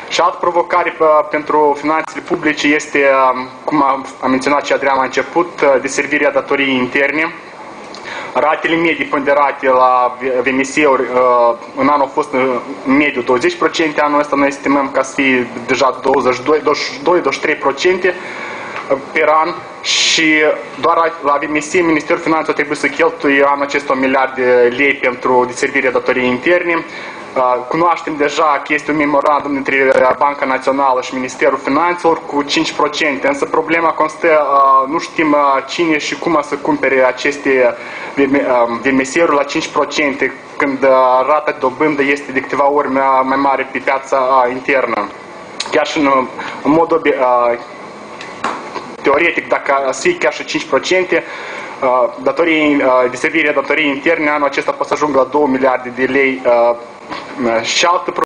Și altă provocare pentru finanțele publice este, cum a menționat și Adrian la început, deservirea datoriei interne. Ratele medii ponderate la VMS-uri în anul au fost în mediu 20%, anul ăsta noi estimăm ca să fie deja 22-23% per an și doar la VMS Ministerul Finanțelor trebuie să cheltuie anul acesta 1 miliard de lei pentru deservirea datoriei interne. Cunoaștem deja că este un memorandum între Banca Națională și Ministerul Finanțelor cu 5%, însă problema constă, nu știm cine și cum să cumpere aceste VMS-uri la 5%, când rata de dobândă este de câteva ori mai mare pe piața internă. Chiar și în mod teoretic, dacă să fie chiar și 5%, deservirea datoriei interne anul acesta poate să ajungă la 2 miliarde de lei. Și altă